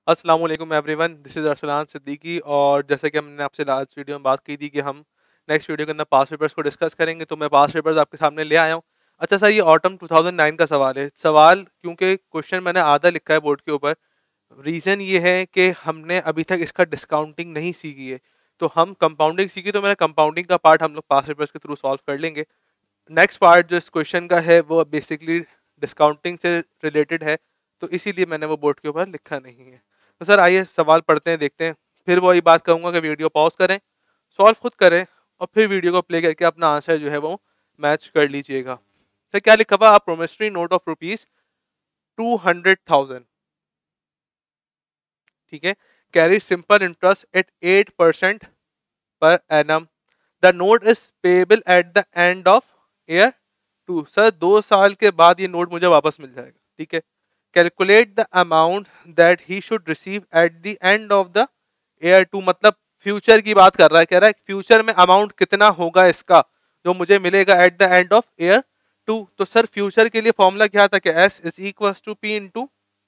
अस्सलाम वालेकुम everyone, this is Arsalan Siddiqui. और जैसे कि हमने आपसे लास्ट वीडियो में बात की थी कि हम नेक्स्ट वीडियो के अंदर पास्ट पेपर्स को डिस्कस करेंगे, तो मैं पास्ट पेपर्स आपके सामने ले आया हूँ। अच्छा सर, ये ऑटम 2009 का सवाल है। सवाल क्योंकि क्वेश्चन मैंने आधा लिखा है बोर्ड के ऊपर, रीज़न ये है कि हमने अभी तक इसका डिस्काउंटिंग नहीं सीखी है। तो हम कंपाउंडिंग सीखी, तो मैंने कंपाउंडिंग का पार्ट हम लोग पास्ट पेपर्स के थ्रू सॉल्व कर लेंगे। नेक्स्ट पार्ट जो इस क्वेश्चन का है वो बेसिकली डिस्काउंटिंग से रिलेटेड है, तो इसीलिए मैंने वो बोर्ड के ऊपर लिखा नहीं है। तो सर आइए सवाल पढ़ते हैं, देखते हैं। फिर वही बात कहूँगा कि वीडियो पॉज करें, सॉल्व खुद करें, और फिर वीडियो को प्ले करके अपना आंसर जो है वो मैच कर लीजिएगा। सर क्या लिखा हुआ? आप प्रोमिसरी नोट ऑफ रुपीज 200,000, ठीक है, carry simple interest at 8% per annum. The note is payable at the end of year 2। Sir 2 साल के बाद ये नोट मुझे वापस मिल जाएगा, ठीक है। Calculate the amount that he should receive at the end of the year 2, मतलब फ्यूचर की बात कर रहा है, कह रहा है फ्यूचर में अमाउंट कितना होगा इसका जो मुझे मिलेगा at the end of year 2। तो सर फ्यूचर के लिए फॉर्मूला क्या था कि S is equal to P into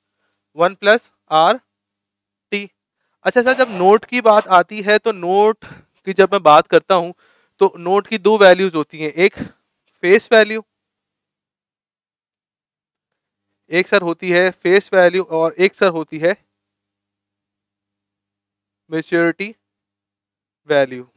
1+R+T। अच्छा सर, जब नोट की बात आती है तो नोट की जब मैं बात करता हूं तो नोट की दो वैल्यूज होती हैं, एक फेस वैल्यू, एक सर होती है फेस वैल्यू, और एक सर होती है मेच्योरिटी वैल्यू।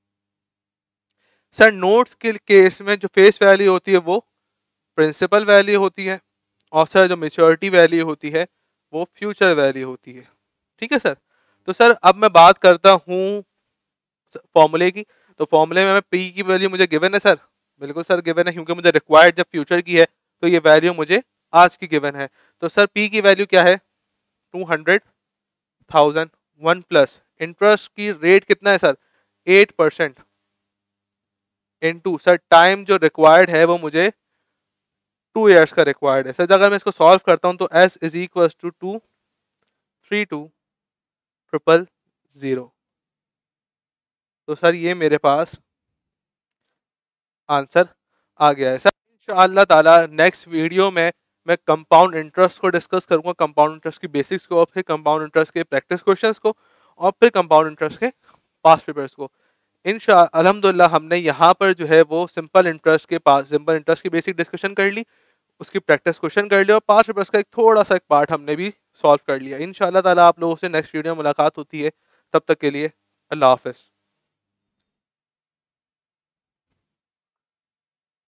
सर नोट्स के केस में जो फेस वैल्यू होती है वो प्रिंसिपल वैल्यू होती है, और सर जो मेच्योरिटी वैल्यू होती है वो फ्यूचर वैल्यू होती है, ठीक है सर। तो सर अब मैं बात करता हूँ फॉर्मूले की। तो फॉर्मूले में पी की वैल्यू मुझे गिवन है सर, बिल्कुल सर गिवन है, क्योंकि मुझे रिक्वायर्ड जब फ्यूचर की है तो ये वैल्यू मुझे आज की गिवन है। तो सर पी की वैल्यू क्या है? 200,000। वन प्लस इंटरेस्ट की रेट कितना है सर? 8%। इनटू सर टाइम जो रिक्वायर्ड है वो मुझे 2 ईयर्स का रिक्वायर्ड है। सर अगर मैं इसको सॉल्व करता हूँ तो एस इज इक्वल टू 232,000। तो सर ये मेरे पास आंसर आ गया है। सर इंशाअल्लाह ताला नेक्स्ट वीडियो में मैं कंपाउंड इंटरेस्ट को डिस्कस करूंगा, कंपाउंड इंटरेस्ट की बेसिक्स को, और फिर कंपाउंड इंटरेस्ट के प्रैक्टिस क्वेश्चंस को, और फिर कंपाउंड इंटरेस्ट के पास्ट पेपर्स को। अल्हम्दुलिल्लाह हमने यहाँ पर जो है वो सिंपल इंटरेस्ट की बेसिक डिस्कशन कर ली, उसकी प्रैक्टिस क्वेश्चन कर लिया, और पास्ट पेपर्स का एक थोड़ा सा एक पार्ट हमने भी सॉल्व कर लिया। इंशाअल्लाह ताला आप लोगों से नेक्स्ट वीडियो में मुलाकात होती है, तब तक के लिए अल्लाह हाफिज़।